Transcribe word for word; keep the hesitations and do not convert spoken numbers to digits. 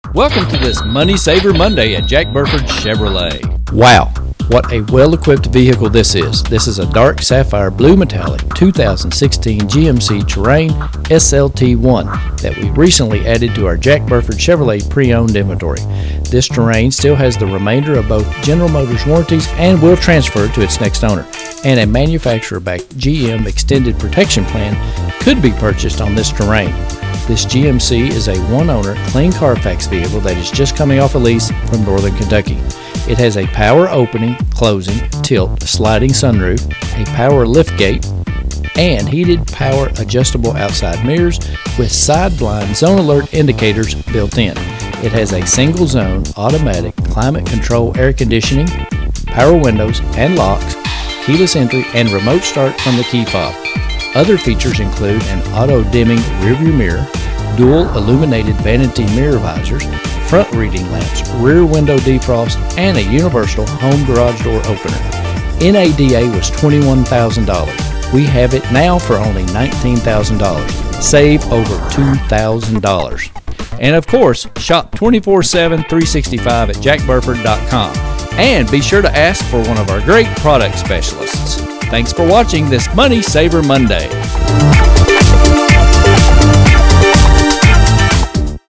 Welcome to this Money Saver Monday at Jack Burford Chevrolet. Wow, what a well-equipped vehicle this is. This is a dark sapphire blue metallic two thousand sixteen G M C Terrain S L T one that we recently added to our Jack Burford Chevrolet pre-owned inventory. This Terrain still has the remainder of both General Motors warranties and will transfer to its next owner. And a manufacturer-backed G M Extended Protection Plan could be purchased on this Terrain. This G M C is a one-owner, clean Carfax vehicle that is just coming off a lease from Northern Kentucky. It has a power opening, closing, tilt, sliding sunroof, a power liftgate, and heated power adjustable outside mirrors with side blind zone alert indicators built in. It has a single zone automatic climate control air conditioning, power windows and locks, keyless entry, and remote start from the key fob. Other features include an auto-dimming rearview mirror, dual illuminated vanity mirror visors, front reading lamps, rear window defrost, and a universal home garage door opener. N A D A was twenty-one thousand dollars. We have it now for only nineteen thousand dollars. Save over two thousand dollars. And of course, shop twenty-four seven, three sixty-five at jack burford dot com. And be sure to ask for one of our great product specialists. Thanks for watching this Money Saver Monday.